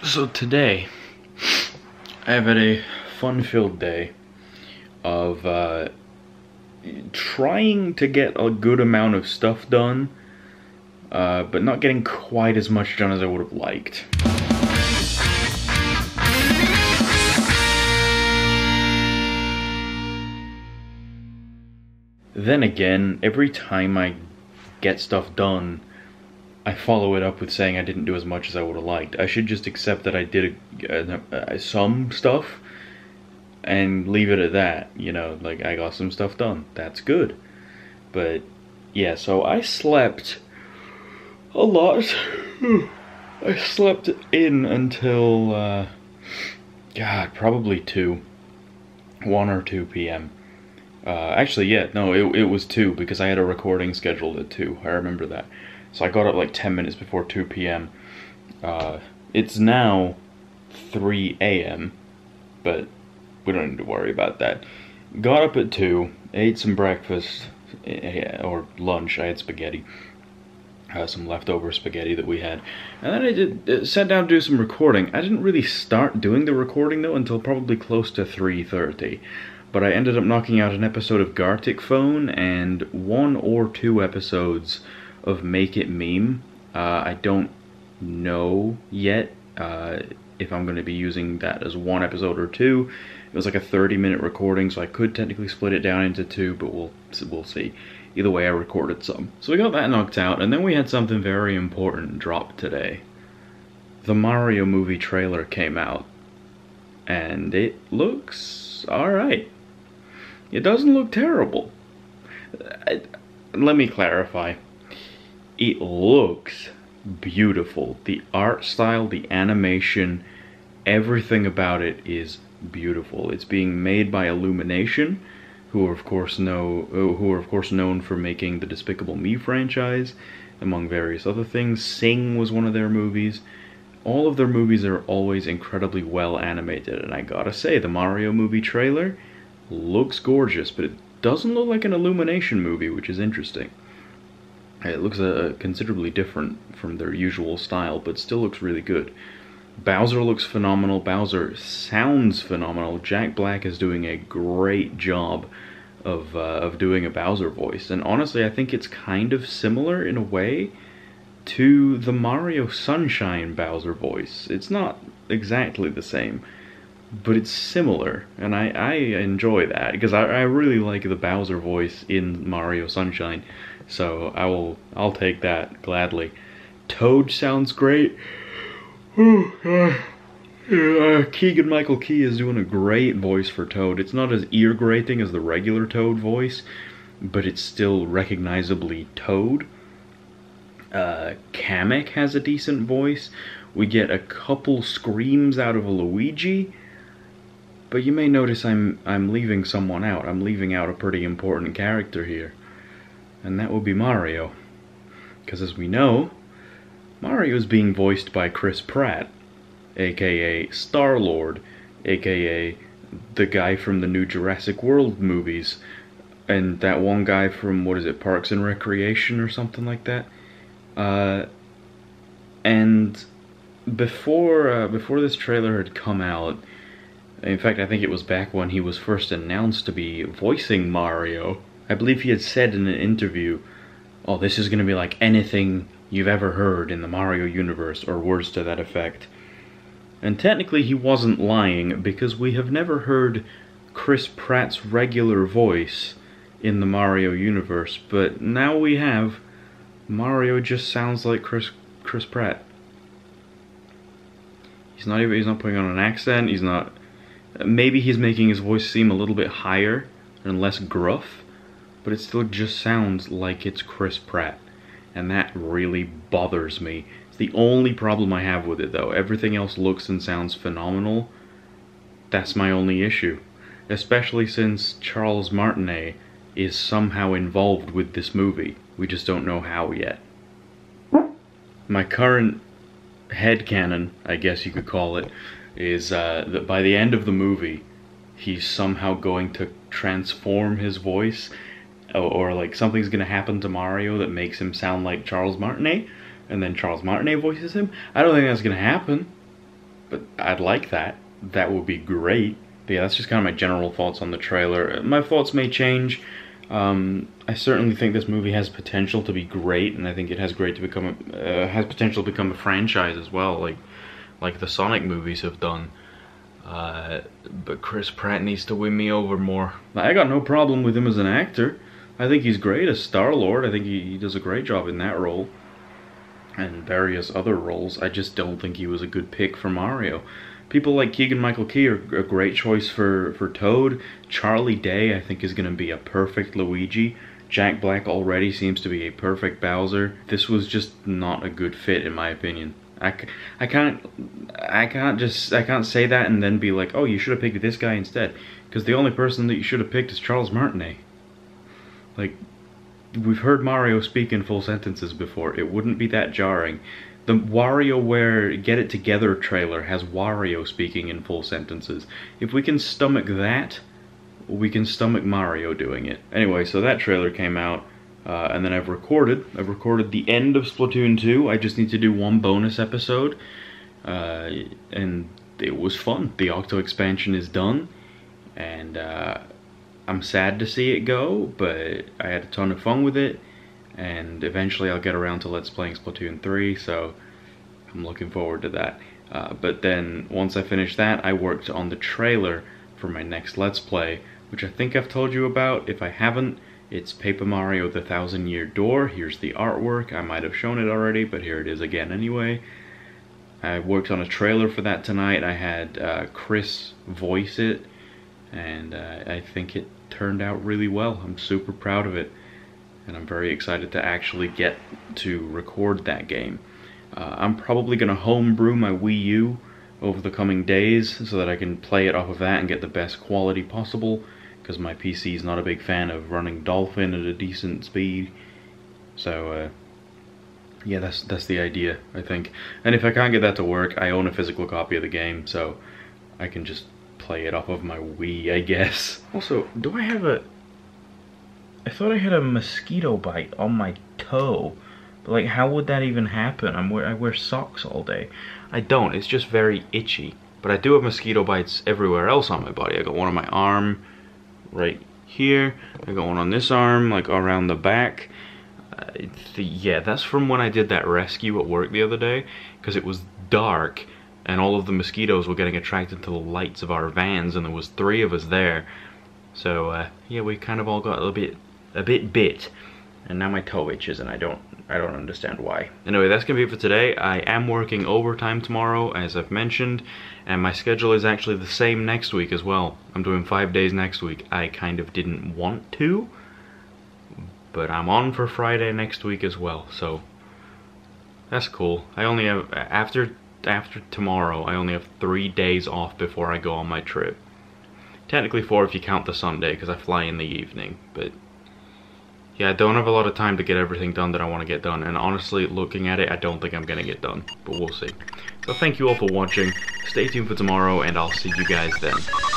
So today, I've had a fun-filled day of trying to get a good amount of stuff done, but not getting quite as much done as I would have liked. Then again, every time I get stuff done, I follow it up with saying I didn't do as much as I would have liked. I should just accept that I did some stuff and leave it at that. You know, like, I got some stuff done. That's good. But yeah, so I slept a lot. I slept in until God, probably 1 or 2 p.m. Actually, yeah, no, it was 2 because I had a recording scheduled at 2. I remember that. So I got up like 10 minutes before 2 p.m. It's now 3 a.m., but we don't need to worry about that. Got up at 2, ate some breakfast, or lunch. I had spaghetti. Some leftover spaghetti that we had. And then I sat down to do some recording. I didn't really start doing the recording, though, until probably close to 3:30. But I ended up knocking out an episode of Gartic Phone and 1 or 2 episodes of Make It Meme. I don't know yet if I'm going to be using that as 1 episode or 2. It was like a 30-minute recording, so I could technically split it down into 2, but we'll see. Either way, I recorded some. So we got that knocked out, and then we had something very important drop today. The Mario movie trailer came out, and it looks alright. It doesn't look terrible. Let me clarify. It looks beautiful. The art style, the animation, everything about it is beautiful. It's being made by Illumination, who are of course known for making the Despicable Me franchise, among various other things. Sing was one of their movies. All of their movies are always incredibly well animated, and I gotta say, the Mario movie trailer looks gorgeous, but it doesn't look like an Illumination movie, which is interesting. It looks considerably different from their usual style, but still looks really good. Bowser looks phenomenal. Bowser sounds phenomenal. Jack Black is doing a great job of doing a Bowser voice. And honestly, I think it's kind of similar in a way to the Mario Sunshine Bowser voice. It's not exactly the same, but it's similar, and I enjoy that, because I really like the Bowser voice in Mario Sunshine. So I'll take that gladly. Toad sounds great. Keegan-Michael Key is doing a great voice for Toad. It's not as ear-grating as the regular Toad voice, but it's still recognizably Toad. Kamek has a decent voice. We get a couple screams out of a Luigi, but you may notice I'm leaving someone out. I'm leaving out a pretty important character here. And that will be Mario. Because as we know, Mario is being voiced by Chris Pratt, aka Star-Lord, aka the guy from the new Jurassic World movies, and that one guy from, what is it, Parks and Recreation or something like that. And before this trailer had come out, in fact, I think it was back when he was first announced to be voicing Mario, I believe he had said in an interview, oh, this is going to be like anything you've ever heard in the Mario universe, or words to that effect. And technically he wasn't lying, because we have never heard Chris Pratt's regular voice in the Mario universe, but now we have. Mario just sounds like Chris Pratt. He's not putting on an accent, he's not. Maybe he's making his voice seem a little bit higher and less gruff, but it still just sounds like it's Chris Pratt. And that really bothers me. It's the only problem I have with it, though. Everything else looks and sounds phenomenal. That's my only issue. Especially since Charles Martinet is somehow involved with this movie. We just don't know how yet. My current headcanon, I guess you could call it, is that by the end of the movie, he's somehow going to transform his voice, or like something's going to happen to Mario that makes him sound like Charles Martinet, and then Charles Martinet voices him. I don't think that's going to happen. but I'd like that. That would be great. But yeah, that's just kind of my general thoughts on the trailer. My thoughts may change. I certainly think this movie has potential to be great, and I think it has has potential to become a franchise as well, like the Sonic movies have done. But Chris Pratt needs to win me over more. I got no problem with him as an actor. I think he's great as Star-Lord. I think he does a great job in that role and various other roles. I just don't think he was a good pick for Mario. People like Keegan-Michael Key are a great choice for Toad. Charlie Day, I think, is going to be a perfect Luigi. Jack Black already seems to be a perfect Bowser. This was just not a good fit, in my opinion. I can't say that and then be like, oh, you should have picked this guy instead. Because the only person that you should have picked is Charles Martinet. Like, we've heard Mario speak in full sentences before. It wouldn't be that jarring. The WarioWare Get It Together trailer has Wario speaking in full sentences. If we can stomach that, we can stomach Mario doing it. Anyway, so that trailer came out, and then I've recorded the end of Splatoon 2. I just need to do one bonus episode, and it was fun. The Octo expansion is done, and I'm sad to see it go, but I had a ton of fun with it. And eventually I'll get around to Let's Playing Splatoon 3, so I'm looking forward to that. But then, once I finished that, I worked on the trailer for my next Let's Play, which I think I've told you about. If I haven't, it's Paper Mario The Thousand Year Door. Here's the artwork. I might have shown it already, but here it is again anyway. I worked on a trailer for that tonight. I had Chris voice it, and I think it turned out really well. I'm super proud of it. And I'm very excited to actually get to record that game. I'm probably going to homebrew my Wii U over the coming days so that I can play it off of that and get the best quality possible, because my PC is not a big fan of running Dolphin at a decent speed. So, yeah, that's the idea, I think. And if I can't get that to work, I own a physical copy of the game, so I can just play it off of my Wii, I guess. Also, do I have a... I thought I had a mosquito bite on my toe, but like, how would that even happen? I wear socks all day. I don't, it's just very itchy. But I do have mosquito bites everywhere else on my body. I got one on my arm, right here. I got one on this arm, like around the back. Yeah, that's from when I did that rescue at work the other day, because it was dark, and all of the mosquitoes were getting attracted to the lights of our vans, and there was 3 of us there. So, yeah, we kind of all got a bit bit, and now my toe itches, and I don't understand why. Anyway, that's gonna be it for today. I am working overtime tomorrow, as I've mentioned, and my schedule is actually the same next week as well. I'm doing 5 days next week. I kind of didn't want to, but I'm on for Friday next week as well, so that's cool. I only have, after tomorrow, I only have 3 days off before I go on my trip. Technically 4 if you count the Sunday, because I fly in the evening, but yeah, I don't have a lot of time to get everything done that I want to get done, and honestly, looking at it, I don't think I'm going to get done, but we'll see. So thank you all for watching, stay tuned for tomorrow, and I'll see you guys then.